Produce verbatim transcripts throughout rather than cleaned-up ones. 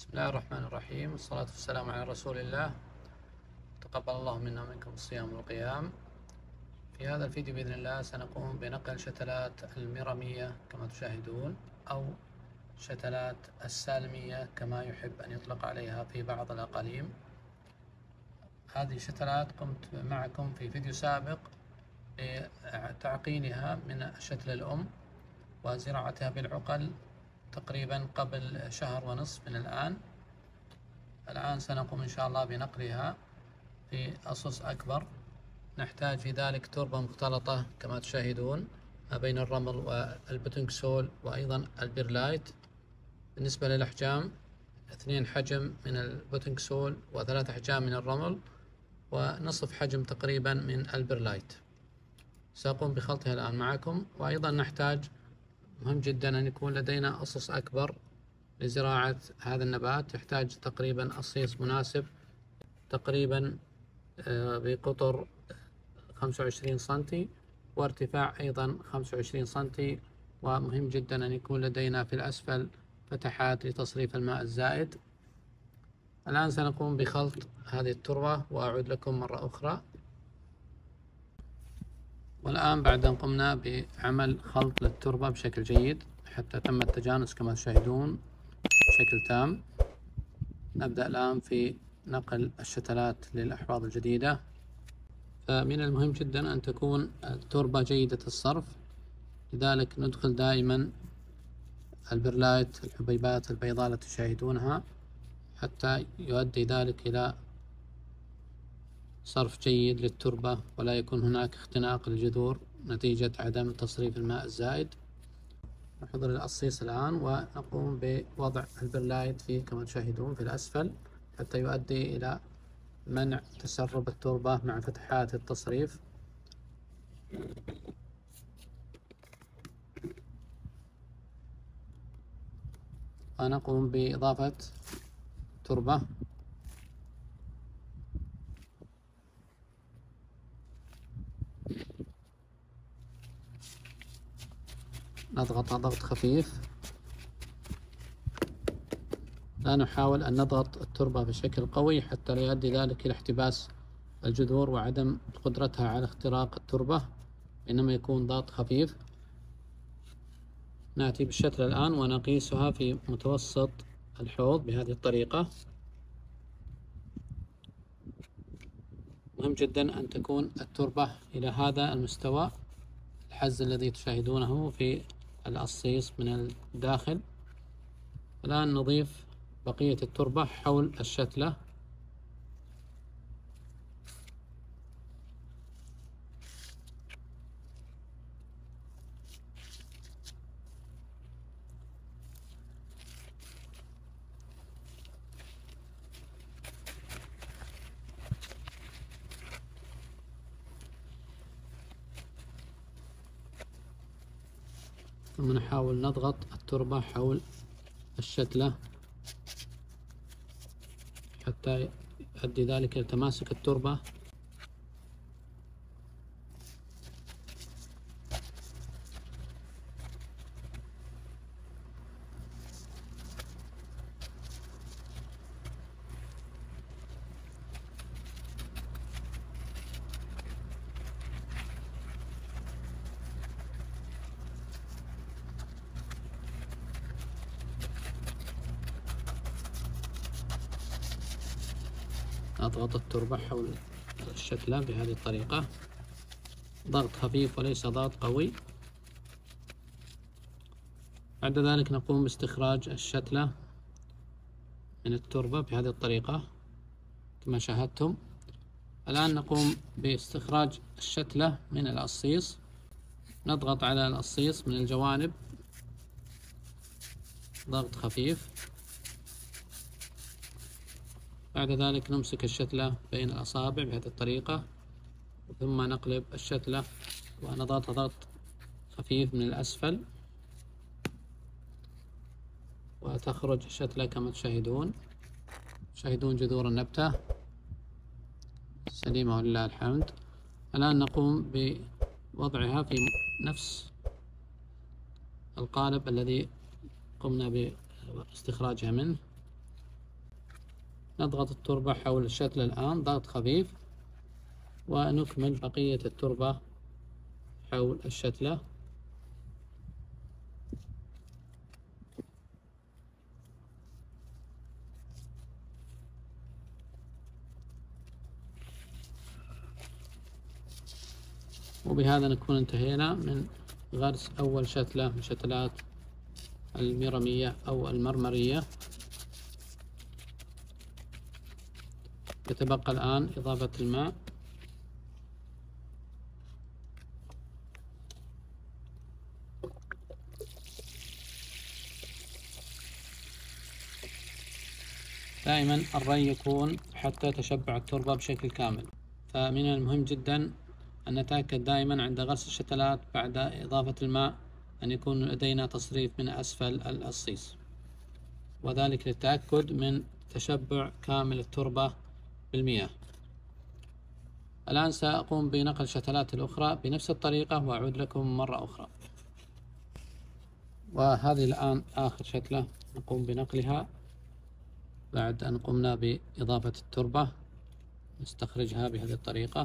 بسم الله الرحمن الرحيم، والصلاة والسلام على رسول الله. تقبل الله منا ومنكم الصيام والقيام. في هذا الفيديو بإذن الله سنقوم بنقل شتلات المرمية كما تشاهدون، أو شتلات السالمية كما يحب أن يطلق عليها في بعض الأقاليم. هذه الشتلات قمت معكم في فيديو سابق بتعقيمها من الشتلة الأم وزراعتها بالعقل تقريبا قبل شهر ونصف من الآن. الآن سنقوم إن شاء الله بنقلها في أصص أكبر. نحتاج في ذلك تربة مختلطة كما تشاهدون ما بين الرمل والبوتنج سول وأيضا البيرلايت. بالنسبة للأحجام، اثنين حجم من البوتنج سول وثلاث أحجام من الرمل ونصف حجم تقريبا من البيرلايت. سأقوم بخلطها الآن معكم. وأيضا نحتاج مهم جدا أن يكون لدينا أصص أكبر لزراعة هذا النبات. يحتاج تقريبا أصيص مناسب تقريبا بقطر خمسة وعشرين سنتي وارتفاع أيضا خمسة وعشرين سنتي. ومهم جدا أن يكون لدينا في الأسفل فتحات لتصريف الماء الزائد. الآن سنقوم بخلط هذه التربة وأعود لكم مرة أخرى. والآن بعد أن قمنا بعمل خلط للتربة بشكل جيد حتى تم التجانس كما تشاهدون بشكل تام، نبدأ الآن في نقل الشتلات للأحواض الجديدة. فمن المهم جدا أن تكون التربة جيدة الصرف، لذلك ندخل دائما البرلايت الحبيبات البيضاء التي تشاهدونها حتى يؤدي ذلك إلى صرف جيد للتربة ولا يكون هناك اختناق للجذور نتيجة عدم تصريف الماء الزائد. نحضر القصيص الآن ونقوم بوضع البرلايت فيه كما تشاهدون في الأسفل حتى يؤدي إلى منع تسرب التربة مع فتحات التصريف. ونقوم بإضافة تربة نضغط ضغط خفيف. لا نحاول أن نضغط التربة بشكل قوي حتى لا يؤدي ذلك إلى احتباس الجذور وعدم قدرتها على اختراق التربة، إنما يكون ضغط خفيف. نأتي بالشتلة الآن ونقيسها في متوسط الحوض بهذه الطريقة. مهم جدا أن تكون التربة إلى هذا المستوى، الحز الذي تشاهدونه في القصيص من الداخل. الآن نضيف بقية التربة حول الشتلة. ثم نحاول نضغط التربة حول الشتلة حتى يؤدي ذلك إلى تماسك التربة. أضغط التربة حول الشتلة بهذه الطريقة، ضغط خفيف وليس ضغط قوي. بعد ذلك نقوم باستخراج الشتلة من التربة بهذه الطريقة كما شاهدتم. الآن نقوم باستخراج الشتلة من القصيص. نضغط على القصيص من الجوانب ضغط خفيف. بعد ذلك نمسك الشتلة بين الأصابع بهذه الطريقة، ثم نقلب الشتلة ونضغط ضغط خفيف من الأسفل وتخرج الشتلة كما تشاهدون. تشاهدون جذور النبتة سليمة ولله الحمد. الآن نقوم بوضعها في نفس القالب الذي قمنا باستخراجها منه. نضغط التربة حول الشتلة الآن ضغط خفيف، ونكمل بقية التربة حول الشتلة. وبهذا نكون انتهينا من غرس أول شتلة من شتلات الميرمية أو المرمرية. يتبقى الآن إضافة الماء. دائما الري يكون حتى تشبع التربة بشكل كامل، فمن المهم جدا أن نتأكد دائما عند غرس الشتلات بعد إضافة الماء أن يكون لدينا تصريف من أسفل الأصيص، وذلك للتأكد من تشبع كامل التربة بالمياه. الآن سأقوم بنقل الشتلات الأخرى بنفس الطريقة وأعود لكم مرة أخرى. وهذه الآن آخر شتلة نقوم بنقلها بعد أن قمنا بإضافة التربة. نستخرجها بهذه الطريقة،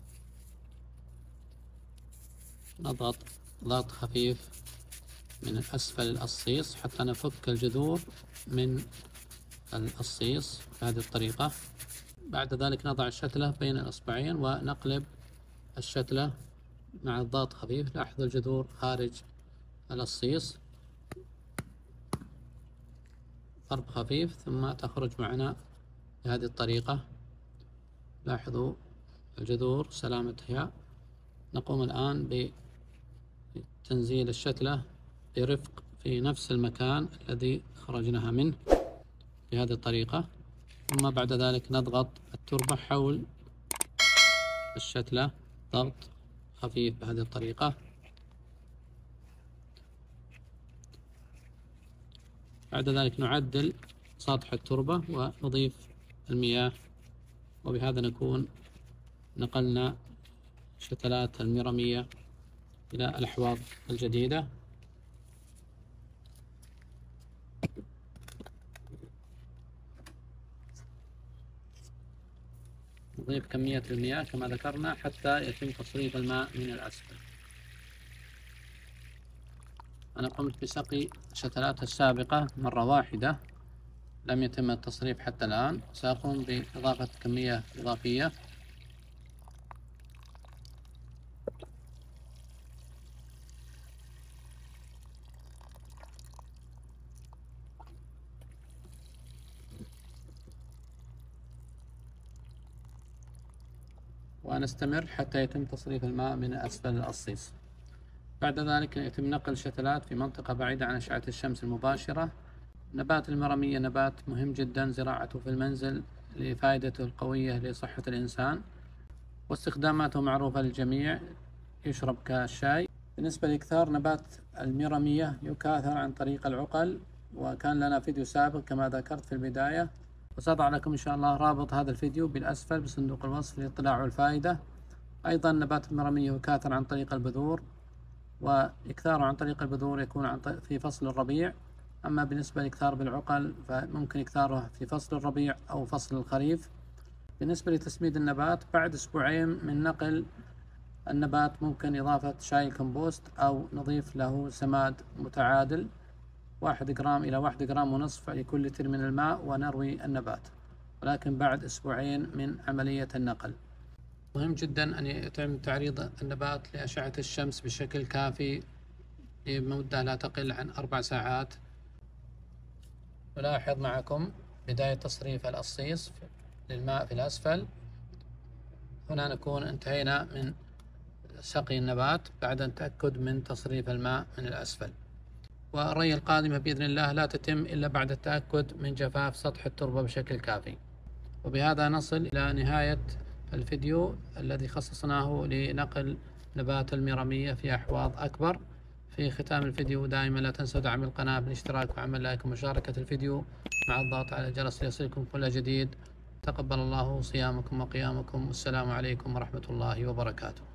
نضغط ضغط خفيف من أسفل الأصيص حتى نفك الجذور من الأصيص بهذه الطريقة. بعد ذلك نضع الشتلة بين الأصبعين ونقلب الشتلة مع الضغط خفيف. لاحظوا الجذور خارج الأصيص، ضرب خفيف ثم تخرج معنا بهذه الطريقة. لاحظوا الجذور سلامتها. نقوم الآن بتنزيل الشتلة برفق في نفس المكان الذي خرجناها منه بهذه الطريقة، ثم بعد ذلك نضغط التربة حول الشتلة ضغط خفيف بهذه الطريقة. بعد ذلك نعدل سطح التربة ونضيف المياه، وبهذا نكون نقلنا شتلات الميرمية إلى الأحواض الجديدة. نضيف كمية المياه كما ذكرنا حتى يتم تصريف الماء من الأسفل. أنا قمت بسقي الشتلات السابقة مرة واحدة، لم يتم التصريف حتى الآن. سأقوم بإضافة كمية إضافية. ونستمر حتى يتم تصريف الماء من أسفل الأصيص. بعد ذلك يتم نقل الشتلات في منطقة بعيدة عن أشعة الشمس المباشرة. نبات الميرمية نبات مهم جدا زراعته في المنزل لفائدته القوية لصحة الإنسان، واستخداماته معروفة للجميع، يشرب كالشاي. بالنسبة لإكثار نبات الميرمية يكاثر عن طريق العقل، وكان لنا فيديو سابق كما ذكرت في البداية، وسأضع لكم إن شاء الله رابط هذا الفيديو بالأسفل بصندوق الوصف للاطلاع والفائدة. أيضا نبات الميرمية يكاثر عن طريق البذور، وإكثاره عن طريق البذور يكون عن في فصل الربيع. أما بالنسبة لإكثار بالعقل فممكن إكثاره في فصل الربيع أو فصل الخريف. بالنسبة لتسميد النبات بعد أسبوعين من نقل النبات ممكن إضافة شاي الكمبوست أو نضيف له سماد متعادل واحد جرام إلى واحد جرام ونصف لكل لتر من الماء، ونروي النبات، ولكن بعد أسبوعين من عملية النقل. مهم جدا أن يتم تعريض النبات لأشعة الشمس بشكل كافي لمدة لا تقل عن أربع ساعات. نلاحظ معكم بداية تصريف الأصيص للماء في الأسفل. هنا نكون انتهينا من سقي النبات بعد التأكد من تصريف الماء من الأسفل. والري القادمة بإذن الله لا تتم إلا بعد التأكد من جفاف سطح التربة بشكل كافي. وبهذا نصل إلى نهاية الفيديو الذي خصصناه لنقل نبات الميرمية في أحواض أكبر. في ختام الفيديو دائما لا تنسوا دعم القناة بالاشتراك وعمل لايك ومشاركة الفيديو مع الضغط على الجرس ليصلكم كل جديد. تقبل الله صيامكم وقيامكم، والسلام عليكم ورحمة الله وبركاته.